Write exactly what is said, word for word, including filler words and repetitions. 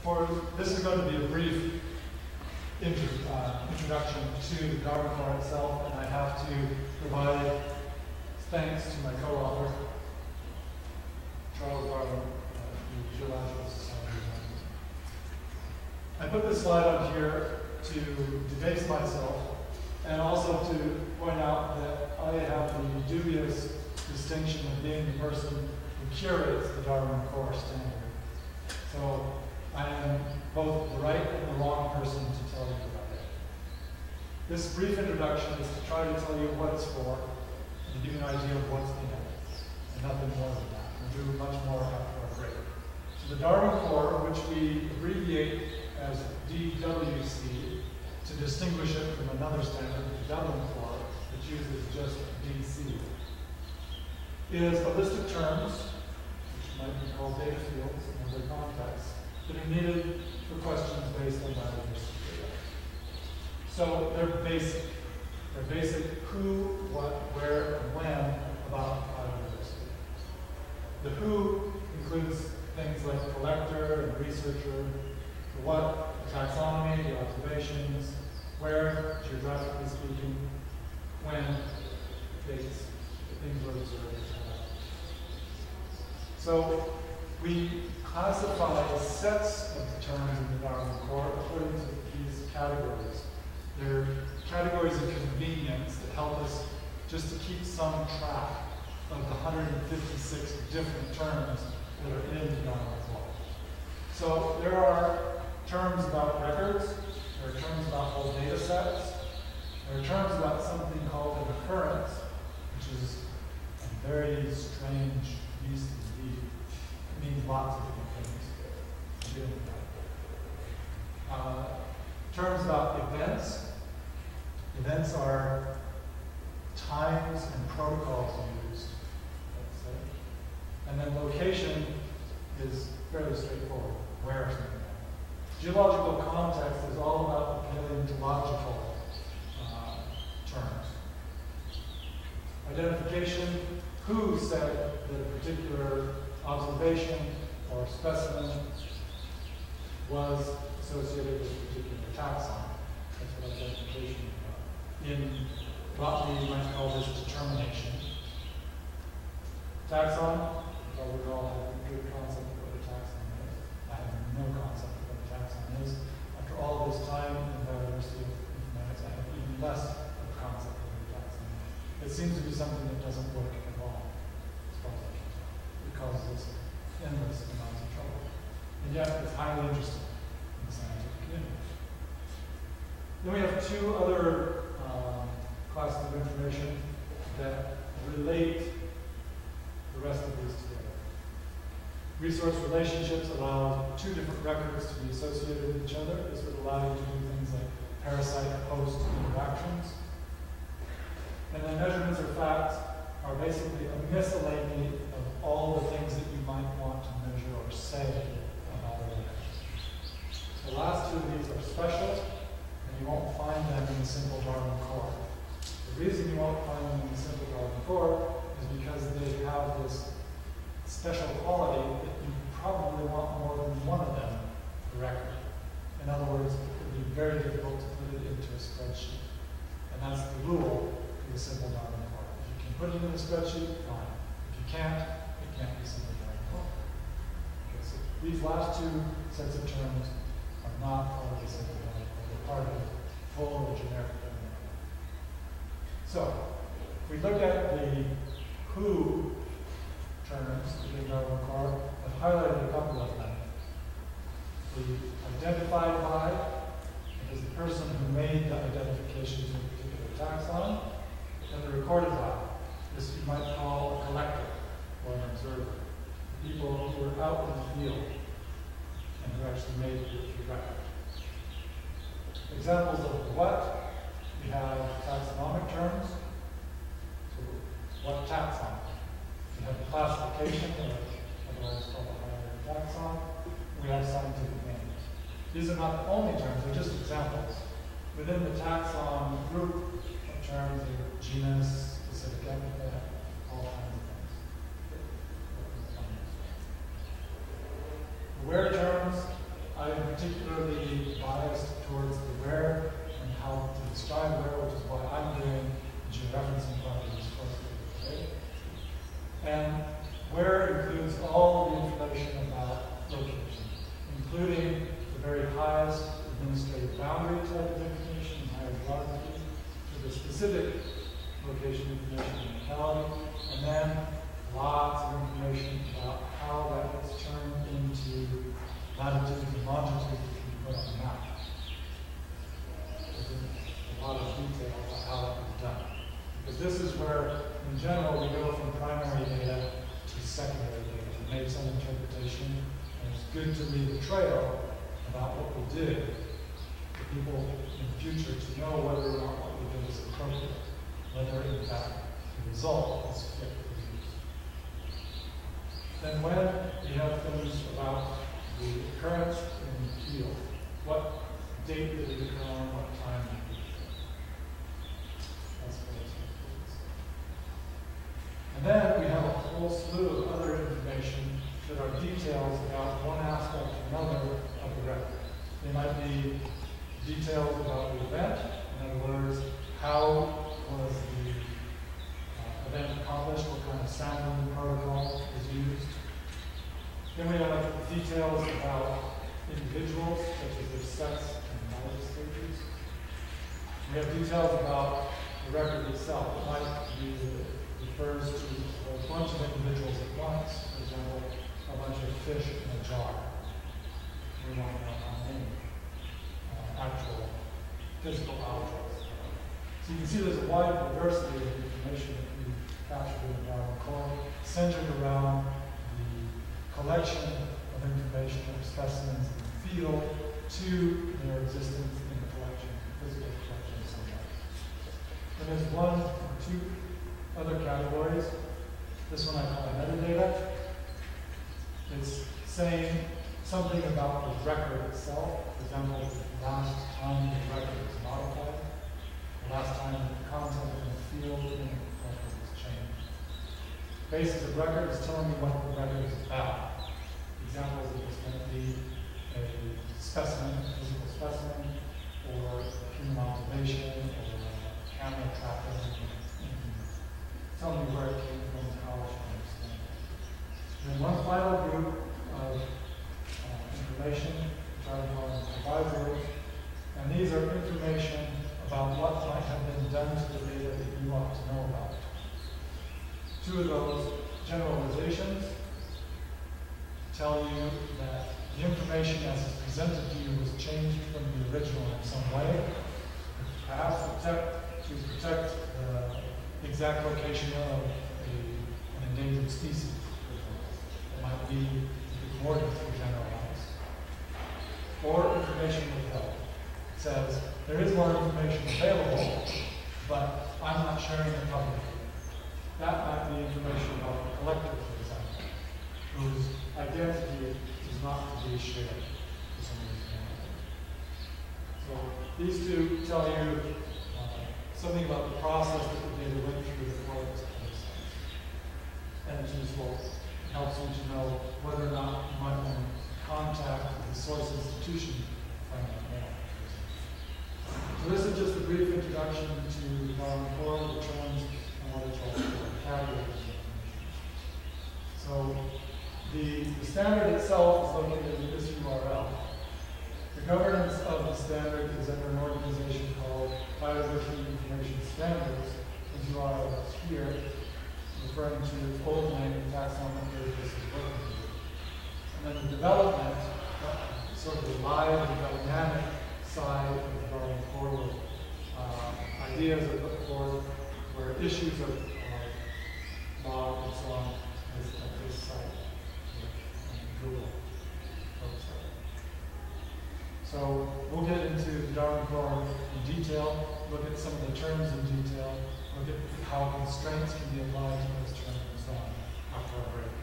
for, this is going to be a brief intro, uh, introduction to the Darwin Core itself, and I have to provide thanks to my co-author, Charles Darwin, uh, the Geological Society. I put this slide on here to debase myself, and also to point out that I have the dubious distinction of being the person who curates the Darwin Core standard. So I am both the right and the wrong person to tell you about it. This brief introduction is to try to tell you what it's for, and to give you an idea of what's in it, and nothing more than that. We'll do much more after our break. So the Darwin Core, which we abbreviate as D W C, to distinguish it from another standard, the Darwin Core, which uses just D C, is a list of terms, which might be called data fields in other contexts, that are needed for questions based on biodiversity data. So they're basic. They're basic who, what, where, and when about biodiversity. The who includes things like collector and researcher, the what, the taxonomy, the observations, where, geographically speaking, when, dates, things were observed. So we classify sets of terms in the Darwin Core according to these categories. They're categories of convenience that help us just to keep some track of the one hundred fifty-six different terms that are in the Darwin Core. So there are terms about records, there are terms about whole data sets, there are terms about something called an occurrence, which is a very strange beast indeed. It means lots of different things. Uh, terms about events. Events are times and protocols used, let's say. And then location is fairly straightforward, where something is. Geological context is all about the paleontological uh, terms. Identification, who said that a particular observation or specimen was associated with a particular taxon. That's what identification is about. In botany, you might call this determination. Taxon, well, we all have a good concept of what a taxon is. I have no concept of what a taxon is. After all this time in biodiversity informatics, I have even less of a concept of what a taxon is. It seems to be something that doesn't work at all, as far as I can tell. It causes us endless amounts of trouble. And yet, it's highly interesting in the scientific community. Then we have two other um, classes of information that relate the rest of these together. Resource relationships allow two different records to be associated with each other. This would allow you to do things like parasite-host interactions. And then measurements or facts are basically a miscellany of all the things that you might want to measure or say about a record. The last two of these are special, and you won't find them in the simple Darwin Core. The reason you won't find them in the simple Darwin Core is because they have this special quality that you probably want more than one of them to record. In other words, it would be very difficult to put it into a spreadsheet. And that's the rule for the simple Darwin Core. If you can put it in a spreadsheet, fine. If you can't, it can't be simple Darwin Core. Okay, so these last two sets of terms are not part of the simple Darwin Core. They're part of the full or generic Darwin Core. So, if we look at the who terms within Darwin Core, I've highlighted a couple of them. The identified by is the person who made the identification to a particular taxon, and the recorded by. This you might call a collector or an observer. People who were out in the field and who actually made the record. Examples of what, we have taxonomic terms. So what taxon? We have classification, or otherwise called a hierarchy taxon. We have scientific names. These are not the only terms, they're just examples. Within the taxon group of terms, there are genus, specific epithet, all kinds of things. Where terms, I've including the very highest administrative boundary type of information, higher geography, to the specific location information in the locality, and then lots of information about how that gets turned into latitudes and longitudes that can be put on the map. There's a lot of detail about how that was done. Because this is where, in general, we go from primary data to secondary data. We made some interpretation, and it's good to leave a trail about what we did for people in the future to know whether or not what we did is appropriate, whether in fact the result is fit for use. Then when we have things about the occurrence in the field, what date did it occur on, what time did it occur? That's what it's important. And then we have a whole slew of other information that are details about one aspect or another of the record. They might be details about the event, in other words, how was the uh, event accomplished, what kind of sampling protocol was used. Then we have details about individuals, such as their sex and knowledge stages. We have details about the record itself. It might be that it refers to a bunch of individuals at once, for example, a bunch of fish in a jar. We want to know how many uh, actual physical objects. So you can see there's a wide diversity of information that we captured in the Darwin core, centered around the collection of information of specimens in the field to their existence in the collection, physical collection of some way. And there's one or two other categories. This one I call metadata. It's saying something about the record itself. For example, the last time the record was modified, the last time the content in the field in the record was changed. Basis of record is telling me what the record is about. Examples of this might be a specimen, a physical specimen, or human observation, or camera tracking. Tell me where it came from, how I should understand it. And then one final group of uh, information, which I would call advisories, and these are information about what might have been done to the data that you want to know about. Two of those generalizations tell you that the information as it's presented to you was changed from the original in some way, perhaps protect, to protect the exact location of a, an endangered species. It might be the coordinates we generalize. Or information withheld. It says, there is more information available, but I'm not sharing it publicly. That might be information about the collector, for example, whose identity is not to be shared for some reason. So these two tell you uh, something about the process that the data went through before it was placed. And it's useful. It helps you to know whether or not you might want to contact the source institution to find out more. So this is just a brief introduction to the Darwin core, the terms, and what it's all about, categories of information. So the, the standard itself is located in this U R L. The governance of the standard is under an organization called Biodiversity Information Standards. This U R L is here, referring to its old name, Taxonomy Versus Working Group. And then the development, uh, sort of the live and dynamic side of the Darwin core, uh, ideas are put forth where issues are uh, logged and so on is at this site, Google website. So we'll get into the Darwin core in detail, look at some of the terms in detail, look at how constraints can be applied to those terms and so on after our break.